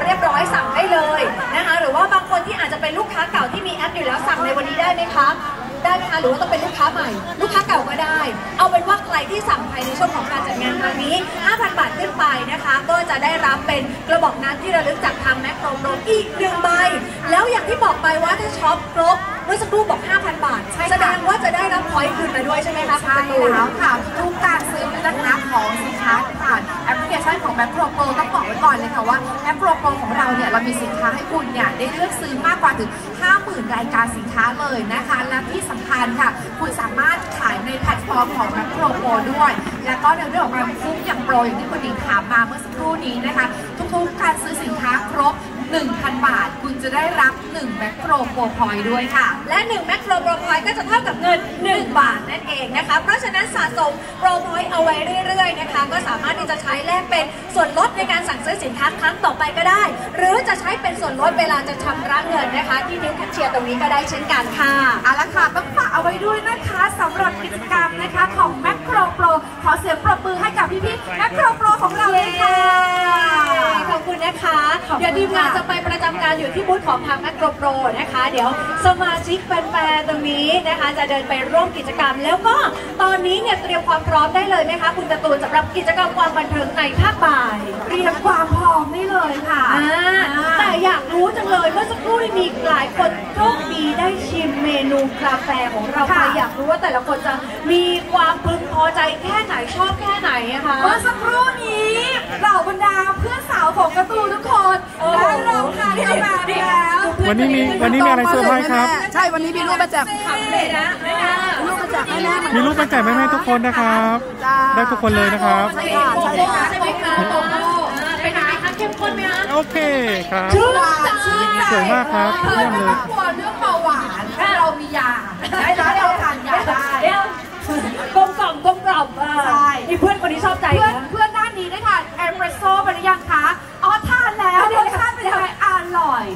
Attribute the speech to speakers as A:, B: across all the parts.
A: รียบร้อยสั่งได้เลยนะคะหรือว่าบางคนที่อาจจะเป็นลูกค้าเก่าที่มีแอปอยู่แล้วสั่งในวันนี้ได้ไหมคะได้ไหมคะหรือว่าต้องเป็นลูกค้าใหม่ลูกค้าเก่าก็ได้เอาเป็นว่าใครที่สั่งภายในช่วงของการจัดงานครั้งนี้ 5,000 บาทขึ้นไปนะคะก็จะได้รับเป็นกระบอกน้ำที่ระลึกจากทางแมคโครโปรอีก1 ใบแล้วอย่างที่บอกไปว่าถ้าช็อปครบเมื่อสักครู่บอก 5,000 บาทแสดงว่าจะได้รับพอยต์คืนมาด้วยใช่ไหมคะ
B: ใช่แล้วค่ะทุกการซื้อนะคะของสินค้าผ่านแอปพลิเคชันของแมคโครโปรต้องบอกไว้ก่อนเลยค่ะว่าแมคโครโปรของเราเนี่ยเรามีสินค้าให้คุณเนี่ยได้เลือกซื้อมากกว่าถึง 50,000 รายการสินค้าเลยนะคะและที่สำคัญค่ะคุณสามารถขายในแพลตฟอร์มของแมคโครโปรด้วยแล้วก็ในเรื่องของการคุ้มอย่างโปรอย่างที่คุณหญิงถามมาเมื่อสักครู่นี้นะคะทุกๆการซื้อสินค้าครบ 1,000 บาทคุณจะได้รับ1แมคโครโปรพอยต์ด้วยค่ะ
A: และ1แมคโครโปรพอยต์ก็จะเท่ากับเงิน1 บาทนั่นเองนะคะเพราะฉะนั้นสะสมโปรพอยต์เอาไว้เรื่อยๆนะคะก็สามารถที่จะใช้แลกเป็นส่วนลดในการสั่งซื้อสินค้าครั้งต่อไปก็ได้หรือจะใช้เป็นส่วนลดเวลาจะชำระเงินนะคะที่นิ้วแคชเชียร์ตรงนี้ก็ได้เช่นกันค่ะ
B: เอาละค่ะต้องฝากเอาไว้ด้วยนะคะสำหรับกิจกรรมนะคะของแมคโครโปรขอเสียงปรบมือให้กับพี่ๆแมคโครโปรของเราเลยค่ะ
A: ขอบคุณนะคะเดี๋ยวทีมงานจะไปประจำการอยู่ที่บูธของทางแมคโครโปรนะคะเดี๋ยวสมาชิกแฟนๆตรงนี้นะคะจะเดินไปร่วมกิจกรรมแล้วก็ตอนนี้เนี่ยเตรียมความพร้อมได้เลยไหมคะคุณการ์ตูนสำหรับกิจกรรมความบันเทิงในภาคบ่าย
B: เตรียมความพร้อมได้เลยค่ะ
A: แต่อยากรู้จังเลยเมื่อสักครู่มีหลายคนโชคดีได้ชิมเมนูกาแฟของเราไปอยากรู้ว่าแต่ละคนจะมีความพึงพอใจแค่ไหนชอบแค่ไหนอะคะ
B: เมื่อสักครู่นี้เหล่าบรรดาเพื่อนสาวของการ์ตูนทุกคนได้ลองทานกาแฟแล้ว
C: วันนี้มีอะไรเซอร์ไพรส์ครับ
D: ใช่วันนี้มีรูปมาจาก
A: เลยนะ
D: รูปมาจากแม่
C: มีรูปมาแจกแม่ๆทุกคนนะครับได้ทุกคนเลยนะครับ
A: ใช่ค่ะใช่ค่ะใช่ไหมคะโตโต้เป็นไงคะเข้มข้นไหมคะ
C: โอเคครับ
B: ส
C: วยมากครับ
B: เยี่ยมเลยกลัวเรื่องเบาหวานเรามียาได้เราทานยาได้
A: กลมกล่อม
B: ใช่
A: มีเพื่อนคนนี้ชอบใจ
B: เพื่อนด้านนี้ได้ทานเอสเปรสโซ่ไปหรือยังคะอ๋อทานแล้วรสชาติเป็นยังไงอร่อย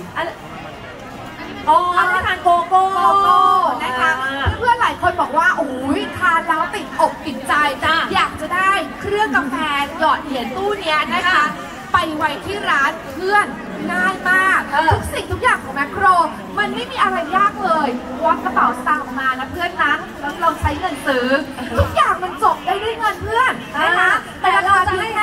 A: ได้ทานโกโก้
B: นะคะเพื่อนๆหลายคนบอกว่าโอ้ยทานแล้วติดอกติดใจอยากจะได้เครื่องกาแฟหยอดเหรียญตู้นี้นะคะไปไว้ที่ร้านเพื่อนง่ายมากทุกสิ่งทุกอย่างของแมคโครมันไม่มีอะไรยากเลยควักกระเป๋าสตางค์มานะเพื่อนนะแล้วเราใช้เงินซื้อทุกอย่างมันจบได้ด้วยเงินเพื่อนนะคะแต่เราจะให้แค่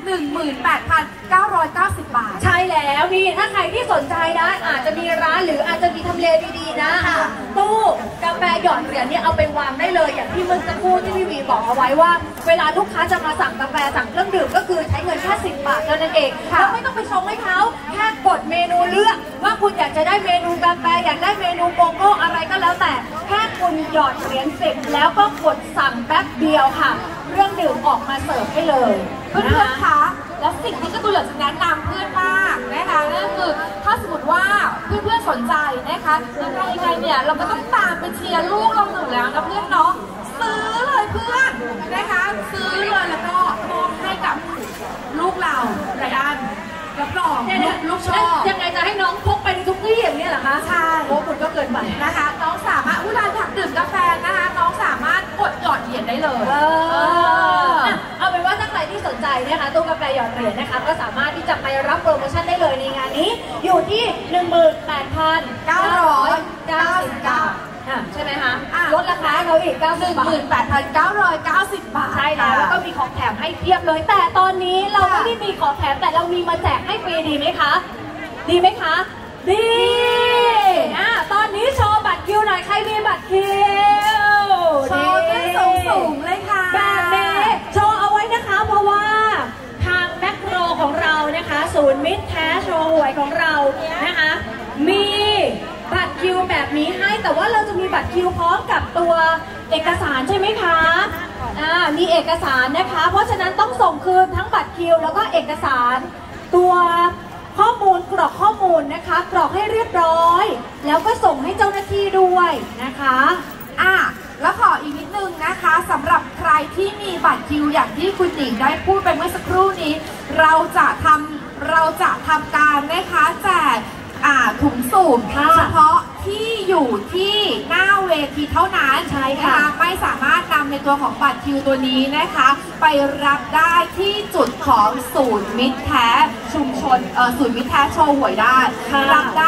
B: 18,990 บาท
A: ใช่แล้วนี่ถ้าใครที่สนใจนะอาจจะมีร้านหรืออาจจะมีทำเลดีๆนะตู้กาแฟหยอดเหรียญเนี่ยเอาไปวางได้เลยอย่างที่เมื่อสักครู่ที่พี่วีบอกเอาไว้ว่าเวลาลูกค้าจะมาสั่งกาแฟสั่งเครื่องดื่มก็คือใช้เงินแค่10 บาทเท่านั้นเองเราไม่ต้องไปชงให้เขาแค่กดเมนูเลือกว่าคุณอยากจะได้เมนูกาแฟอยากได้เมนูโกโก้อะไรก็แล้วแต่แค่คุณหยอดเหรียญ10แล้วก็กดสั่งแป๊บเดียวค่ะเครื่องดื่มออกมาเสิร์ฟให้เลย
B: เพื่อนๆคะและสิ่งที่การ์ตูนอยากจะแนะนำเพื่อนมากนะคะนั่นคือถ้าสมมติว่าเพื่อนๆสนใจนะคะยังไงเนี่ยเราก็ต้องตามไปเชียร์ลูกเราหนึ่งแล้วนะเพื่อนเนาะซื้อเลยเพื่อนนะคะซื้อเลยแล้วก็มอบให้กับลูกเราไรอันรับรองลูกชอบ
A: ยังไงจะให้น้องพกไปในทุกที่อย่างนี้เหรอคะ
B: ใช่
A: โอ้คุณก็เกินไป
B: นะคะน้องสามารถเวลาอยากดื่มกาแฟนะคะน้องสามารถกดหยอดเหรียญได้เลย
A: เอาเป็นว่าถ้าใครที่สนใจนะคะตู้กาแฟหยอดเหรียญนะคะก็สามารถที่จะไปรับโปรโมชั่นได้เลยในงานนี้อยู่ที่ 18,990 ใช่ไหมคะลดราคาเราอีก
B: 18,990 บาท
A: ใช่แล้วก็มีของแถมให้เพียบเลยแต่ตอนนี้เราไม่ได้มีของแถมแต่เรามีมาแจกให้ฟรีดีไหมคะดีไหมคะดีตอนนี้โชว์บัตรคิวหน่อยใครมีบัตรคิว
B: โชว์ได้สูงเลยค่ะ
A: แบบนี้โชว์เอาไว้นะคะเพราะว่าทางแมคโครของเรานะคะศูนย์มิตรแท้โชว์หวยของเรานะคะมีบัตรคิวแบบนี้ให้แต่ว่าเราจะมีบัตรคิวพร้อมกับตัวเอกสารใช่ไหมคะมีเอกสารนะคะเพราะฉะนั้นต้องส่งคืนทั้งบัตรคิวแล้วก็เอกสารตัวข้อมูลกรอกข้อมูลนะคะกรอกให้เรียบร้อยแล้วก็ส่งให้เจ้าหน้าที่ด้วยนะคะ
B: แล้วขออีกนิดนึงนะคะสำหรับใครที่มีบัตรคิวอย่างที่คุณหญิงได้พูดไปเมื่อสักครู่นี้เราจะทำการนะคะแจกถุงสูบเฉพาะที่อยู่ที่หน้าเว VIP เท่านั้น
A: ใช่
B: นะ
A: ค่ะ
B: คะไม่สามารถนำในตัวของบัตรคิวตัวนี้นะคะ ไปรับได้ที่จุดของศูนย์มิตรแท้ชุมชนศูนย์มิตรแท้โชว์หวยได้รับได้